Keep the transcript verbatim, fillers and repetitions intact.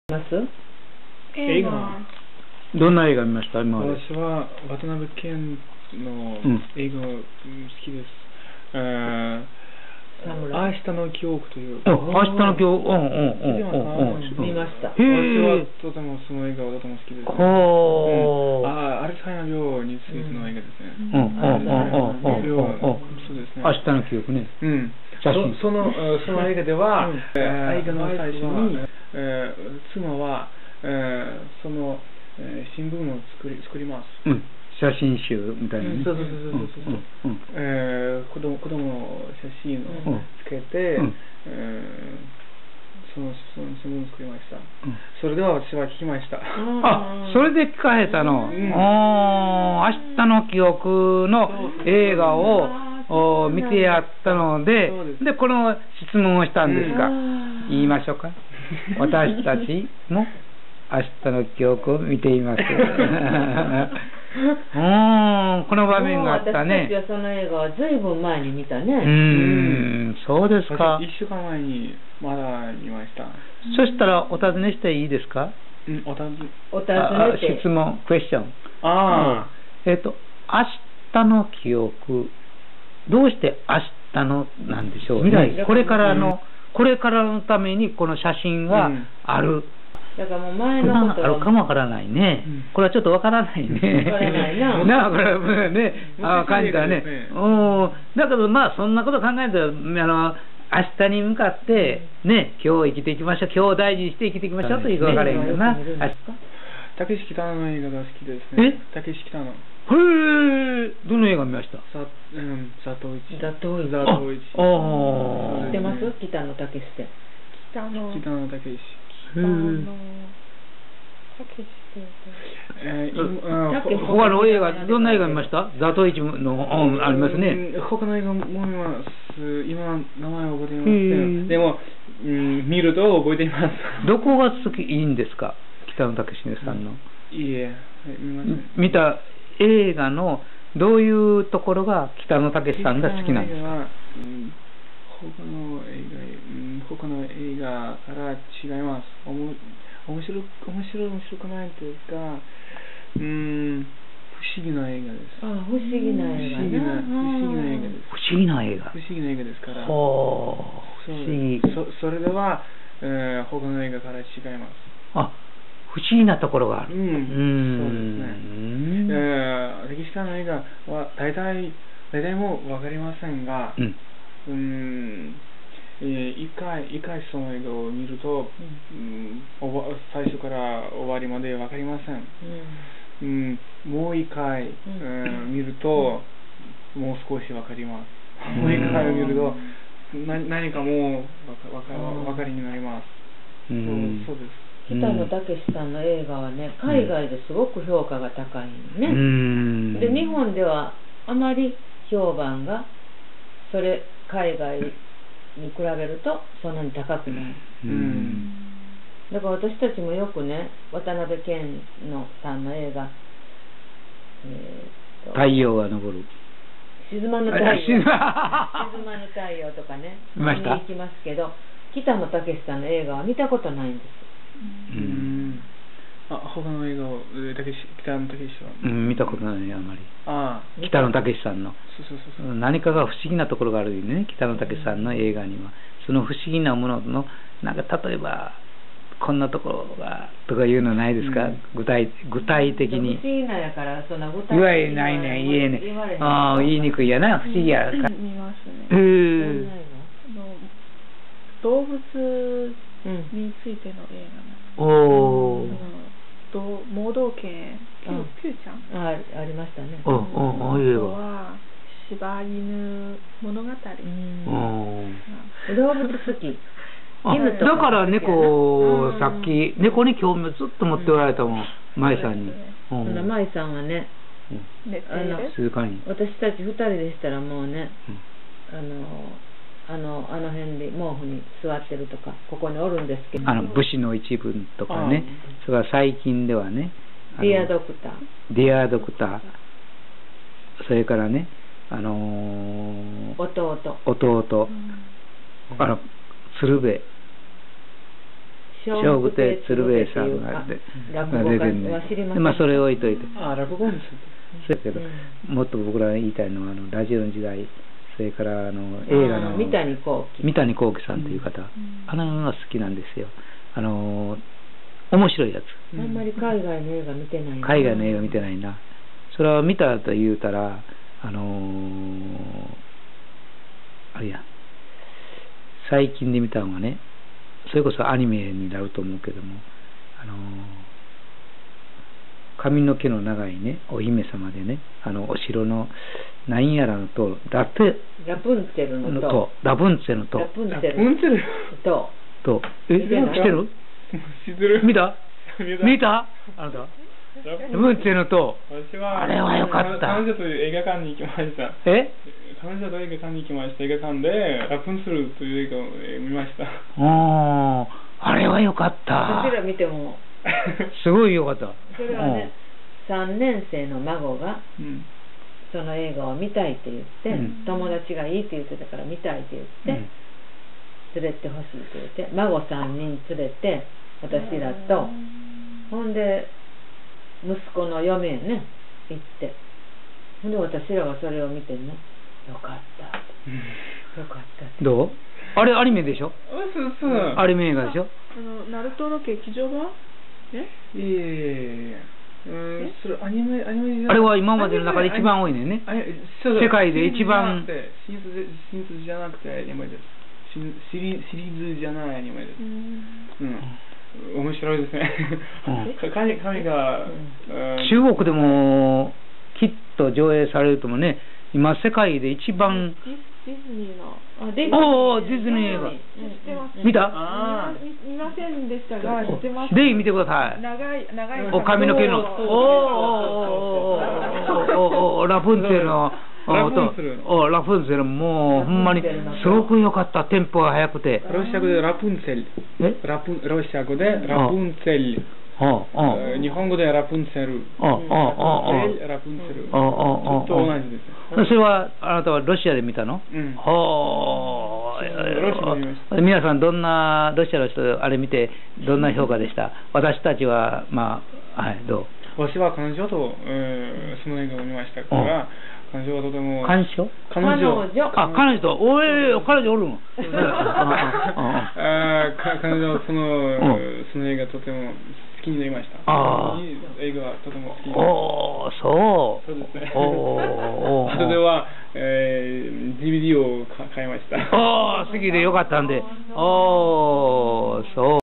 ます映画。 どんな映画見ました今まで。 私は渡辺謙の映画好きです。えー、明日の記憶という。 明日の記憶、うんうんうんうん。見ました。 私はとてもその映画はとても好きです。 ほー。 あ、アルツハイマー病についての映画ですね。 うんうんうんうんうん。 そうですね。 明日の記憶ね。 うん。そのその映画では、映画の最初に妻はその新聞を作り作ります。 写真集みたいなね。 そうそうそうそう。子供子供の写真をつけて、そのその新聞を作りました。それでは私は聞きました。 あ、それで聞かれたの。明日の記憶の映画をを見てやったので、でこの質問をしたんですが、言いましょうか。私たちも明日の記憶を見ています。うん、この場面があったね。 私たちはその映画はずいぶん前に見たね。 うん、そうですか。 いっしゅうかんまえにまだ見ました。 そしたらお尋ねしていいですか。 うん、お尋ね。 お尋ねて。 質問、クエスチョン。 ああ。 えっと明日の記憶。どうして明日のなんでしょうね。これからの、うん、これからのためにこの写真がある。うん、 だからもう前のことあるかもわからないね。うん、これはちょっとわからないね。 わからないな。 なあこれね、あ感じたね。うん。だけどまあそんなこと考えたらあの明日に向かってね、今日生きていきましょう。今日を大事にして生きていきましょうということが分からへんけどな。 たけし北野の映画が好きですね。たけし北野。 へえ、どの映画見ました？ さ、うん、佐藤一。 佐藤一。 佐藤一。 ああ。知ってます？北野武って。 北野。北野武。 北野。 えー、他の映画どんな映画見ました？佐藤一のありますね。 他の映画も見ます。今名前を覚えていません。でも、うん、見ると覚えています。 どこが好きいいんですか？北野武さんの。 いいえ、見ません。 見た映画のどういうところが北野武さんが好きなんですか？ 他の映画、他の映画から違います。おも面白い面白い面白くないというか、うーん、不思議な映画です。 ああ、不思議な映画。 不思議な不思議な映画です。 不思議な映画。 不思議な映画ですから。 ほう。不思議。 そそれでは、えー、他の映画から違います。 あ、不思議なところがある。 うん、そうですね。えー、歴史家の映画は大体大体もわかりませんが、うん、うーん、えー、一回一回その映画を見ると、うん、おば最初から終わりまでわかりません。うん、うん、もう一回、うんえー、見ると、もう少しわかります。もう一回見るとな何かもうわかわかわかりになります。うん、そうそうです。 北野武さんの映画はね、海外ですごく評価が高いね。うん、で日本ではあまり評判がそれ海外に比べるとそんなに高くない。うん、だから私たちもよくね、渡辺謙のさんの映画、 えー、太陽が昇る。 沈まぬ太陽。沈まぬ太陽とかね、見に行きますけど、北野武さんの映画は見たことないんです。 うん、あ、他の映画を北野武は、 うん、見たことないね、あまり。 ああ、 北野武さんのそうそうそうそう、 何かが不思議なところがあるよね、北野武さんの映画には。その不思議なもののなんか例えばこんなところがとかいうのないですか？うん、具体具体的に。 不思議なやからそんな具体的に言われないね、言えね。ああ、言いにくいやな、不思議やから。 見ますね。 へえ。 動物についての映画なんです。 おお。 盲導犬ピューちゃん。 あ、ありましたね。 うんうん、ああいう映画。 は柴犬物語。うん。 動物好き。 だから猫、さっき猫に興味をずっと持っておられたもん、舞さんに。 舞さんはね、 静かに。 私たち二人でしたらもうね、あの。あのあの辺で毛布に座ってるとか、ここにおるんですけど、 あの武士の一部とかね、それから最近ではね、 ディアドクター、 ディアドクター、それからね、あのー、 弟、 弟、うん、あの鶴瓶、 笑福亭鶴瓶さんが出てるんで、まあそれ置いといて。 あ、落語です。 そうやけど、もっと僕ら言いたいのはあのラジオの時代、それからあの映画の三谷幸喜三谷幸喜さんという方、あのが好きなんですよ。あの面白いやつ。 あんまり海外の映画見てないな。 海外の映画見てないな。それは見たと言うたら、あのー、あれや、最近で見たのがね、それこそアニメになると思うけども、あのー、髪の毛の長いね、お姫様でね、あのお城の何やらのと、ラプラプンツェルのと、 ラプンツェルのと、 ラプンツェルと、 と、え、知ってる？ 知ってる？ 見た？見た？あなた？ラプンツェルのと、あれはよかった。 彼女と映画館に行きました。 え？ 彼女と映画館に行きました。映画館でラプンツェルという映画を見ました。 ああ、あれはよかった。 私ら見てもすごいよかった。 それはね、さんねん生の孫がその映画を見たいって言って、うん、友達がいいって言ってたから見たいって言って、うん、連れてほしいって言って、孫さんにん連れて私らと、ほんで息子の嫁へね行って、ほんで私らがそれを見てね、よかったって、よかったって。 どう？あれアニメでしょ？ そうそう。 アニメ映画でしょ？ あのナルトの劇場版？え？ いえいえいえ。うん、それアニメアニメあれは今までの中で一番多いねんね。世界で一番。 シリーズじゃなくてアニメです。シリシリーズじゃないアニメです。うん。面白いですね。神神が中国でもきっと上映されるともね。今世界で一番ディズニーのあディズニーおーディズニー映画見た？ あ見ませんでしたが知ってます。 ぜひ見てください。 長い長いお髪の毛のおーおーラプンツェルのラプンツェルおラプンツェルもうほんまにすごく良かった。テンポが速くて。 ロシア語でラプンツェル。え？ラプンロシア語でラプンツェル。ああ日本語でラプンツェル。ああああラプンツェル。ああああと同じです。 それはあなたはロシアで見たの？うん。はあ。皆さんどんなロシアの人あれ見てどんな評価でした？私たちはまあはいどう？ 私は彼女とその映画を見ましたから。彼女はとても彼女彼女あ彼女とおえ彼女おるの彼女はそのその映画とても好きになりました。ああ映画はとても好きになりました。 おおそうそうですね。おお後では、えー、ディーブイディー を買いました。 ああ好きでよかったんでお